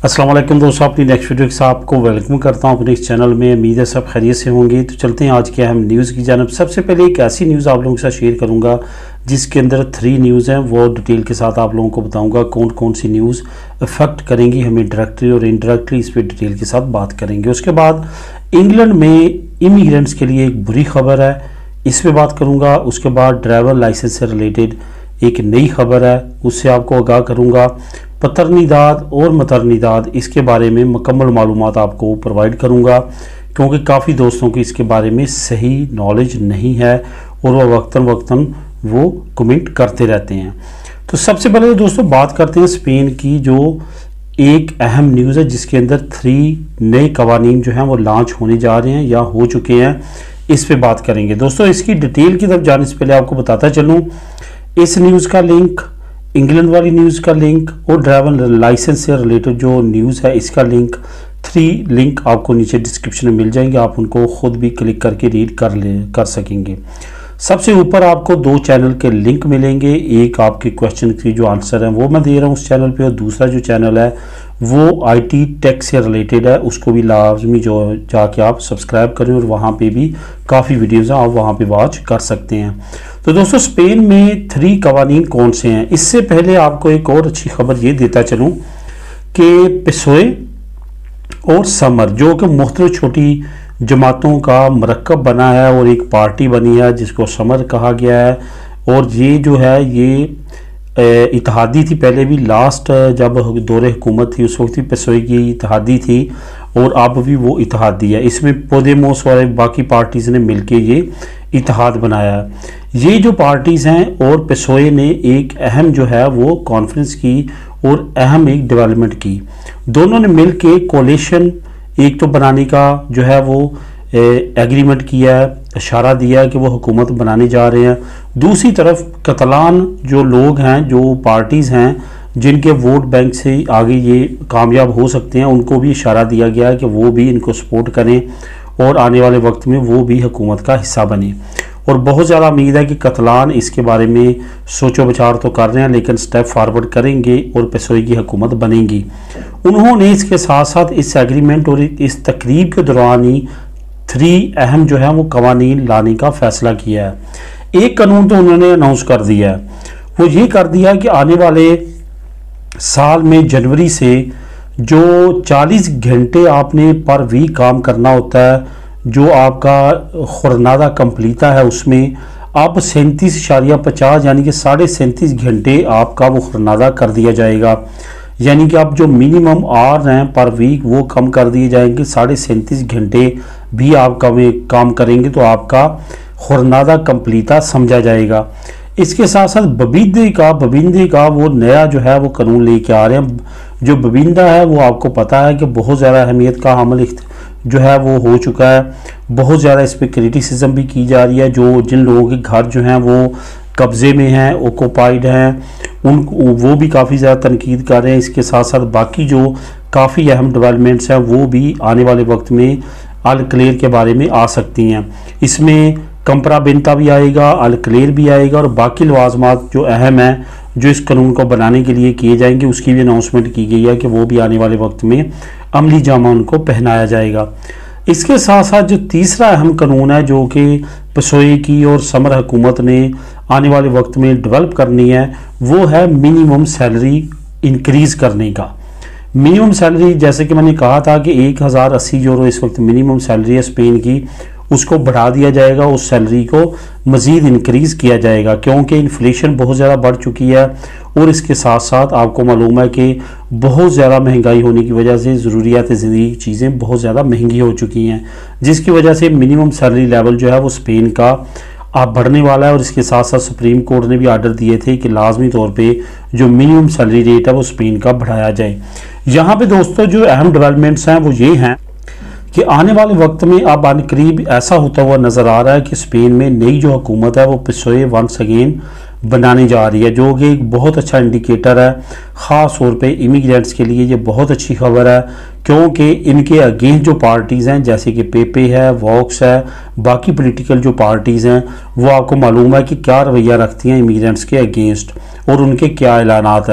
अस्सलाम वालेकुम दोस्तों, अपनी नेक्स्ट वीडियो के साथ आपको वेलकम करता हूं अपने इस चैनल में। उम्मीद है सब खैरियत से होंगे। तो चलते हैं आज के अहम न्यूज़ की जानब। सबसे पहले एक ऐसी न्यूज़ आप लोगों के साथ शेयर करूंगा जिसके अंदर 3 न्यूज़ हैं, वो डिटेल के साथ आप लोगों को बताऊंगा कौन कौन सी न्यूज़ अफेक्ट करेंगी हमें डायरेक्टली और इनडायरेक्टली। इस पर डिटेल के साथ बात करेंगे। उसके बाद इंग्लैंड में इमिग्रेंट्स के लिए एक बुरी खबर है, इस पर बात करूँगा। उसके बाद ड्राइवर लाइसेंस से रिलेटेड एक नई खबर है, उससे आपको आगाह करूँगा। पतरनीदाद और मतरनीदाद, इसके बारे में मुकम्मल मालूमात आपको प्रोवाइड करूंगा, क्योंकि काफ़ी दोस्तों को इसके बारे में सही नॉलेज नहीं है और वह वक्तन वो कमेंट करते रहते हैं। तो सबसे पहले तो दोस्तों बात करते हैं स्पेन की, जो एक अहम न्यूज़ है जिसके अंदर 3 नए कवानीन जो हैं वो लॉन्च होने जा रहे हैं या हो चुके हैं। इस पे बात करेंगे दोस्तों। इसकी डिटेल की तरफ जाने से पहले आपको बताता चलूँ, इस न्यूज़ का लिंक, इंग्लैंड वाली न्यूज़ का लिंक और ड्राइवर लाइसेंस से रिलेटेड जो न्यूज़ है इसका लिंक, 3 लिंक आपको नीचे डिस्क्रिप्शन में मिल जाएंगे। आप उनको खुद भी क्लिक करके रीड कर सकेंगे। सबसे ऊपर आपको 2 चैनल के लिंक मिलेंगे। एक आपके क्वेश्चन की जो आंसर है वो मैं दे रहा हूँ उस चैनल पे, और दूसरा जो चैनल है वो IT टेक से रिलेटेड है, उसको भी लाजमी जो जाके आप सब्सक्राइब करें और वहाँ पे भी काफ़ी वीडियोज़ हैं, आप वहाँ पे वॉच कर सकते हैं। तो दोस्तों स्पेन में 3 कवानीन कौन से हैं। इससे पहले आपको एक और अच्छी खबर ये देता चलूँ कि पिसोए और समर, जो कि मुख्तलिफ छोटी जमातों का मरकब बना है और एक पार्टी बनी है जिसको समर कहा गया है, और ये जो है ये इत्तेहादी थी पहले भी। लास्ट जब दौरे हुकूमत थी उस वक्त भी पिसोए की इत्तेहादी थी और अब भी वो इत्तेहादी है। इसमें पोदेमोस और बाकी पार्टीज़ ने मिलके ये इत्तेहाद बनाया है। ये जो पार्टीज़ हैं और पिसोए ने एक अहम जो है वो कॉन्फ्रेंस की और अहम एक डेवलपमेंट की। दोनों ने मिलके कोalition एक तो बनाने का जो है वो एग्रीमेंट किया है, इशारा दिया है कि वो हुकूमत बनाने जा रहे हैं। दूसरी तरफ कतलान जो लोग हैं, जो पार्टीज़ हैं जिनके वोट बैंक से आगे ये कामयाब हो सकते हैं, उनको भी इशारा दिया गया है कि वो भी इनको सपोर्ट करें और आने वाले वक्त में वो भी हुकूमत का हिस्सा बने। और बहुत ज़्यादा उम्मीद है कि कतलान इसके बारे में सोचो विचार तो कर रहे हैं, लेकिन स्टेप फॉरवर्ड करेंगे और पिसोए की हुकूमत बनेगी। उन्होंने इसके साथ साथ इस एग्रीमेंट और इस तकरीब के दौरान ही 3 अहम जो है वो कवानीन लाने का फैसला किया है। एक कानून तो उन्होंने अनाउंस कर दिया है, वो ये कर दिया कि आने वाले साल में जनवरी से जो 40 घंटे आपने पर वीक काम करना होता है, जो आपका खुरनादा कंप्लीटा है, उसमें आप 37.50 यानी कि 37.5 घंटे आपका वो खुरनादा कर दिया जाएगा। यानी कि आप जो मिनिमम आवर हैं पर वीक वो कम कर दिए जाएंगे। 37.5 घंटे भी आप काम करेंगे तो आपका खुरनादा कंप्लीटा समझा जाएगा। इसके साथ साथ बबिंदे का वो नया जो है वो कानून लेके आ रहे हैं। जो बबिंदा है वो आपको पता है कि बहुत ज़्यादा अहमियत का हामिल जो है वो हो चुका है। बहुत ज़्यादा इस पर क्रिटिसिज्म भी की जा रही है। जो जिन लोगों के घर जो हैं वो कब्ज़े में हैं, ऑक्यूपाइड हैं, वो भी काफ़ी ज़्यादा तनकीद कर रहे हैं। इसके साथ साथ बाकी जो काफ़ी अहम डेवलपमेंट्स हैं वो भी आने वाले वक्त में अल क्लेर के बारे में आ सकती हैं। इसमें कंपरा बिनता भी आएगा, अल क्लेर भी आएगा, और बाकी लवाजमात जो अहम हैं जो इस कानून को बनाने के लिए किए जाएंगे उसकी भी अनाउंसमेंट की गई है कि वो भी आने वाले वक्त में अमली जामा उनको पहनाया जाएगा। इसके साथ साथ जो तीसरा अहम कानून है जो कि पिसोए की और समर हुकूमत ने आने वाले वक्त में डेवलप करनी है, वो है मिनिमम सैलरी इंक्रीज़ करने का। मिनिमम सैलरी, जैसे कि मैंने कहा था कि 1080 यूरो इस वक्त मिनिमम सैलरी है स्पेन की, उसको बढ़ा दिया जाएगा। उस सैलरी को मज़ीद इंक्रीज़ किया जाएगा क्योंकि इन्फ्लेशन बहुत ज़्यादा बढ़ चुकी है और इसके साथ साथ आपको मालूम है कि बहुत ज़्यादा महंगाई होने की वजह से ज़रूरियात ज़िंदगी की चीज़ें बहुत ज़्यादा महंगी हो चुकी हैं, जिसकी वजह से मिनिमम सैलरी लेवल जो है वो स्पेन का अब बढ़ने वाला है। और इसके साथ साथ सुप्रीम कोर्ट ने भी आर्डर दिए थे कि लाजमी तौर पे जो मिनिमम सैलरी रेट है वो स्पेन का बढ़ाया जाए। यहाँ पे दोस्तों जो अहम डेवलपमेंट्स हैं वो ये हैं कि आने वाले वक्त में अब अनकरीब ऐसा होता हुआ नज़र आ रहा है कि स्पेन में नई जो हुकूमत है वो पिसोए वंस अगेन बनाने जा रही है, जो कि एक बहुत अच्छा इंडिकेटर है। ख़ास तौर पे इमिग्रेंट्स के लिए ये बहुत अच्छी खबर है, क्योंकि इनके अगेंस्ट जो पार्टीज़ हैं जैसे कि पेपे है, वॉक्स है, बाकी पॉलिटिकल जो पार्टीज़ हैं वो आपको मालूम है कि क्या रवैया रखती हैं इमिग्रेंट्स के अगेंस्ट और उनके क्या ऐलानात हैं।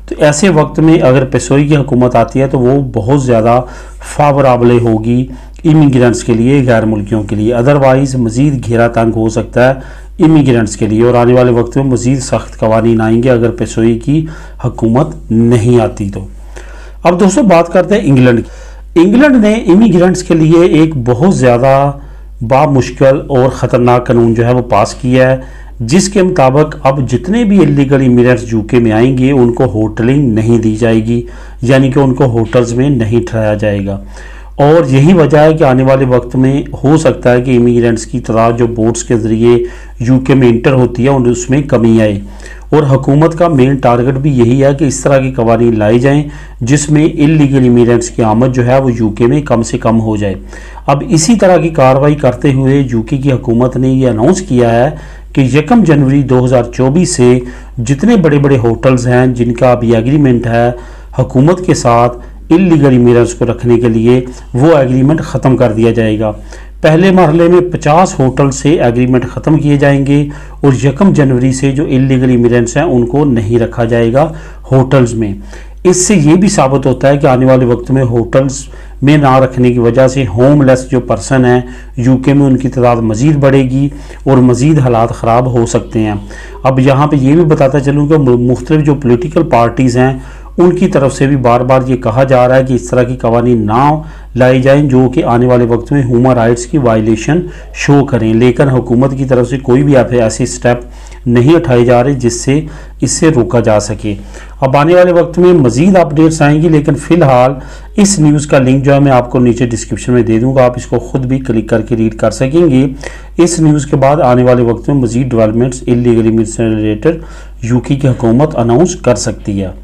तो ऐसे वक्त में अगर पेशोई की हुकूमत आती है तो वो बहुत ज़्यादा फावराबल होगी इमिग्रेंट्स के लिए, गैर मुल्कियों के लिए। अदरवाइज़ मज़ीद घेरा तंग हो सकता है इमिग्रेंट्स के लिए और आने वाले वक्त में मज़ीद सख्त कवानीन आएंगे अगर पेशोई की हुकूमत नहीं आती तो। अब दोस्तों बात करते हैं इंग्लैंड की। इंग्लैंड ने इमिग्रेंट्स के लिए एक बहुत ज़्यादा बामुश्किल और ख़तरनाक कानून जो है वो पास किया है, जिसके मुताबिक अब जितने भी इलीगल इमिग्रेंट्स यूके में आएंगे उनको होटलिंग नहीं दी जाएगी, यानी कि उनको होटल्स में नहीं ठहराया जाएगा। और यही वजह है कि आने वाले वक्त में हो सकता है कि इमिग्रेंट्स की तादाद जो बोट्स के ज़रिए यूके में इंटर होती है उसमें कमी आए। और हुकूमत का मेन टारगेट भी यही है कि इस तरह की कवानीन लाई जाएं जिसमें इलीगल इमिग्रेंट्स की आमद जो है वो यूके में कम से कम हो जाए। अब इसी तरह की कार्रवाई करते हुए यूके की हुकूमत ने ये अनाउंस किया है कि 1 जनवरी 2024 से जितने बड़े बड़े होटल्स हैं जिनका अभी एग्रीमेंट है हुकूमत के साथ इलीगल इमिग्रेंट्स को रखने के लिए, वो एग्रीमेंट ख़त्म कर दिया जाएगा। पहले मरहले में 50 होटल से एग्रीमेंट ख़त्म किए जाएंगे और 1 जनवरी से जो इलीगल इमिग्रेंट्स हैं उनको नहीं रखा जाएगा होटल्स में। इससे ये भी साबित होता है कि आने वाले वक्त में होटल्स में ना रखने की वजह से होमलेस जो पर्सन है यूके में उनकी तादाद मज़ीद बढ़ेगी और मज़ीद हालात ख़राब हो सकते हैं। अब यहाँ पे ये भी बताता चलूँ कि मुख्तलिफ जो पॉलिटिकल पार्टीज़ हैं उनकी तरफ से भी बार बार ये कहा जा रहा है कि इस तरह की कवानीन ना लाई जाएं जो कि आने वाले वक्त में ह्यूमन राइट्स की वायलेशन शो करें, लेकिन हुकूमत की तरफ से कोई भी ऐसे स्टेप नहीं उठाए जा रहे जिससे इससे रोका जा सके। अब आने वाले वक्त में मज़ीद अपडेट्स आएंगी, लेकिन फ़िलहाल इस न्यूज़ का लिंक जो है मैं आपको नीचे डिस्क्रिप्शन में दे दूँगा, आप इसको ख़ुद भी क्लिक करके रीड कर सकेंगे। इस न्यूज़ के बाद आने वाले वक्त में मज़ीद डेवलपमेंट्स इलीगल इमिग्रेशन से रिलेटेड यूके की हुकूमत अनाउंस कर सकती है।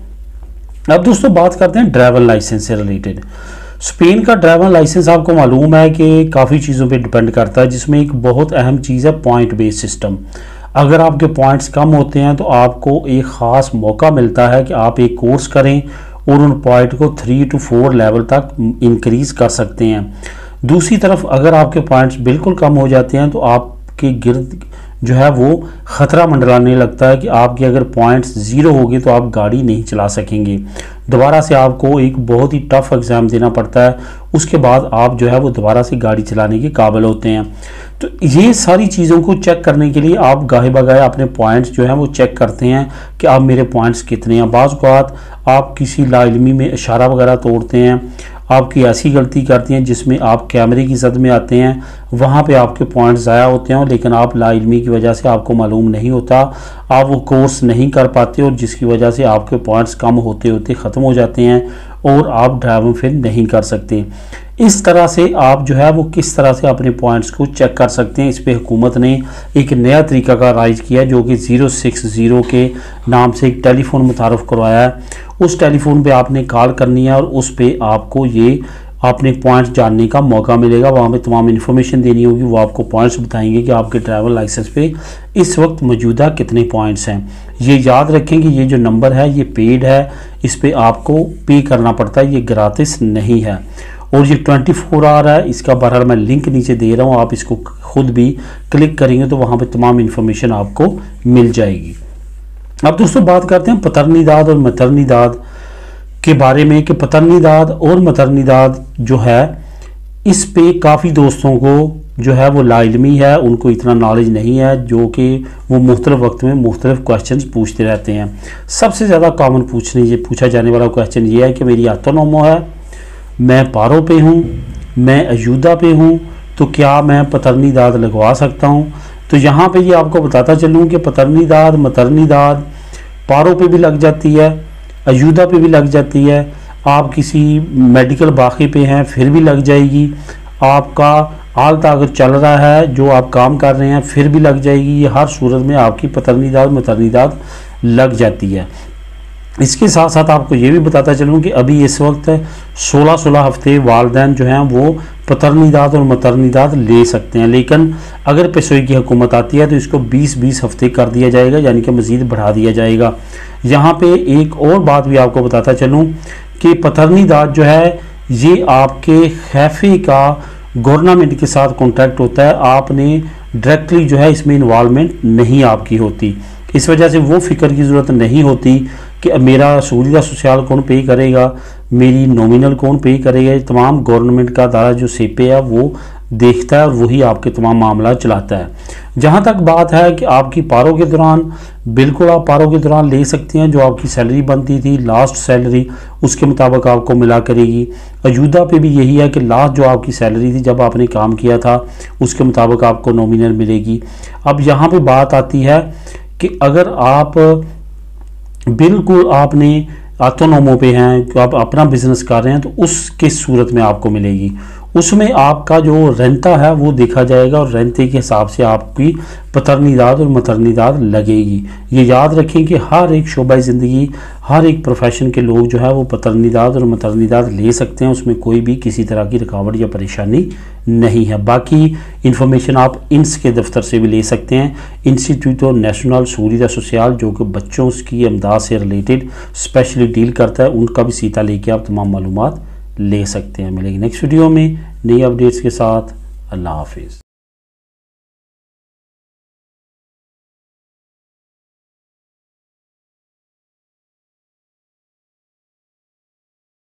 अब दोस्तों बात करते हैं ड्राइवर लाइसेंस से रिलेटेड। स्पेन का ड्राइवर लाइसेंस आपको मालूम है कि काफ़ी चीज़ों पे डिपेंड करता है, जिसमें एक बहुत अहम चीज़ है पॉइंट बेस्ड सिस्टम। अगर आपके पॉइंट्स कम होते हैं तो आपको एक ख़ास मौका मिलता है कि आप एक कोर्स करें और उन पॉइंट को 3 to 4 लेवल तक इंक्रीज़ कर सकते हैं। दूसरी तरफ अगर आपके पॉइंट्स बिल्कुल कम हो जाते हैं तो आपके गिर्द जो है वो ख़तरा मंडराने लगता है कि आपके अगर पॉइंट्स ज़ीरो होंगे तो आप गाड़ी नहीं चला सकेंगे। दोबारा से आपको एक बहुत ही टफ एग्ज़ाम देना पड़ता है, उसके बाद आप जो है वो दोबारा से गाड़ी चलाने के काबिल होते हैं। तो ये सारी चीज़ों को चेक करने के लिए आप गाहे बगाहे अपने पॉइंट्स जो हैं वो चेक करते हैं कि आप मेरे पॉइंट्स कितने हैं। बाज़ औक़ात आप किसी लाइल्मी में इशारा वगैरह तोड़ते हैं, आपकी ऐसी गलती करती हैं जिसमें आप कैमरे की जद में आते हैं, वहाँ पे आपके पॉइंट्स ज़ाया होते हैं, लेकिन आप लाइल्मी की वजह से आपको मालूम नहीं होता, आप वो कोर्स नहीं कर पाते और जिसकी वजह से आपके पॉइंट्स कम होते होते ख़त्म हो जाते हैं और आप ड्राइविंग फिर नहीं कर सकते। इस तरह से आप जो है वो किस तरह से अपने पॉइंट्स को चेक कर सकते हैं, इस पे हुकूमत ने एक नया तरीका का राइज किया जो कि 060 के नाम से एक टेलीफोन मुतारफ़ करवाया है। उस टेलीफोन पे आपने कॉल करनी है और उस पे आपको ये अपने पॉइंट्स जानने का मौका मिलेगा। वहाँ पे तमाम इन्फॉर्मेशन देनी होगी, वो आपको पॉइंट्स बताएंगे कि आपके ड्राइवर लाइसेंस पे इस वक्त मौजूदा कितने पॉइंट्स हैं। ये याद रखें कि ये जो नंबर है ये पेड है, इस पर आपको पे करना पड़ता है, ये ग्रातिस नहीं है। और ये 24 आवर है, इसका बहरहाल मैं लिंक नीचे दे रहा हूँ, आप इसको खुद भी क्लिक करेंगे तो वहाँ पे तमाम इन्फॉर्मेशन आपको मिल जाएगी। अब दोस्तों बात करते हैं पतरनी दाद और मतरनी दाद के बारे में कि पतरनी दाद और मतरनी दाद जो है इस पे काफ़ी दोस्तों को जो है वो लाइल्मी है, उनको इतना नॉलेज नहीं है, जो कि वो मुख्तलिफ वक्त में मुख्तलिफ क्वेश्चंस पूछते रहते हैं। सबसे ज़्यादा कॉमन पूछा जाने वाला क्वेश्चन ये है कि मेरी ऑटोनोमो है, मैं पारो पे हूँ, मैं अयूदा पे हूँ, तो क्या मैं पतरनी दाद लगवा सकता हूँ। तो यहाँ पे ये आपको बताता चलूँ कि पतरनी दाद मतरनी दाद पारो पे भी लग जाती है, अयूदा पे भी लग जाती है, आप किसी मेडिकल बाकी पे हैं फिर भी लग जाएगी, आपका हालत अगर चल रहा है जो आप काम कर रहे हैं फिर भी लग जाएगी। ये हर सूरत में आपकी पतरनी दाद मतरनी दाद लग जाती है। इसके साथ साथ आपको ये भी बताता चलूँ कि अभी इस वक्त 16 हफ्ते वालिदैन जो हैं वो पतरनी दाद और मतरनी दाद ले सकते हैं, लेकिन अगर पेशोई की हुकूमत आती है तो इसको 20 हफ्ते कर दिया जाएगा, यानी कि मज़ीद बढ़ा दिया जाएगा। यहाँ पे एक और बात भी आपको बताता चलूँ कि पतरनी दाद जो है ये आपके खैफे का गवर्नमेंट के साथ कॉन्टैक्ट होता है, आपने डायरेक्टली जो है इसमें इन्वॉल्वमेंट नहीं आपकी होती। इस वजह से वो फिक्र की ज़रूरत नहीं होती कि मेरा सहूलियत सोशल कौन पे करेगा, मेरी नॉमिनल कौन पे करेगा, ये तमाम गवर्नमेंट का अदारा जो सेपे है वो देखता है और वही आपके तमाम मामला चलाता है। जहाँ तक बात है कि आपकी पारों के दौरान, बिल्कुल आप पारों के दौरान ले सकते हैं। जो आपकी सैलरी बनती थी लास्ट सैलरी, उसके मुताबिक आपको मिला करेगी। अजूदा पे भी यही है कि लास्ट जो आपकी सैलरी थी जब आपने काम किया था उसके मुताबिक आपको नॉमिनल मिलेगी। अब यहाँ पे बात आती है कि अगर आप बिल्कुल आपने ऑटोनोमो पे हैं, तो आप अपना बिजनेस कर रहे हैं, तो उसके सूरत में आपको मिलेगी। उसमें आपका जो रेंता है वो देखा जाएगा और रेंते के हिसाब से आपकी पतरनीदाद और मतरनीदाद लगेगी। ये याद रखें कि हर एक शोबा ज़िंदगी, हर एक प्रोफेशन के लोग जो है वो पतरनीदाद और मतरनीदाद ले सकते हैं, उसमें कोई भी किसी तरह की रुकावट या परेशानी नहीं है। बाकी इन्फॉर्मेशन आप इंस के दफ्तर से भी ले सकते हैं। इंस्टीट्यूट नेशनल सहूलियत सोशल जो कि बच्चों की इमदाद से रिलेटेड स्पेशली डील करता है, उनका भी सीता लेके आप तमाम मालूमात ले सकते हैं। मिलेगी नेक्स्ट वीडियो में नई अपडेट्स के साथ। अल्लाह हाफिज़।